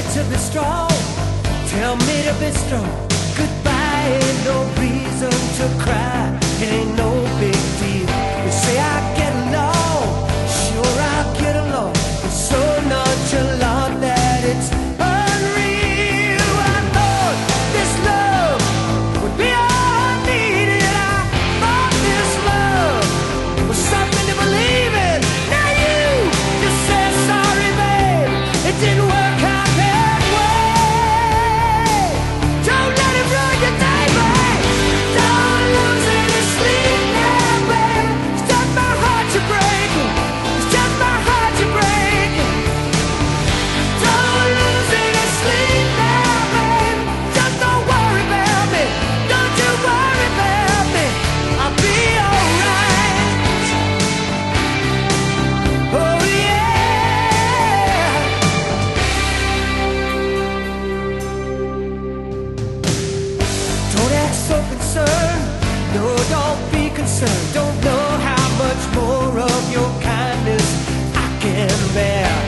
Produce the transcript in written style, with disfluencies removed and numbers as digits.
to be strong. Tell me to be strong. Goodbye ain't no reason to cry. It ain't no big deal. You say I get along, sure I get along. It's so nonchalant that it's unreal. I thought this love would be all I needed. I thought this love was something to believe in. Now you just say sorry, babe. It didn't work out that way. Don't let it ruin your day, babe. Don't lose any sleep now, babe. It's just my heart you're breaking. It's just my heart you're breaking. Don't lose any sleep now, babe. Just don't worry about me. Don't you worry about me. I'll be alright. Oh yeah. Don't act so concerned. No, don't be concerned. Don't know how much more of your kindness I can bear.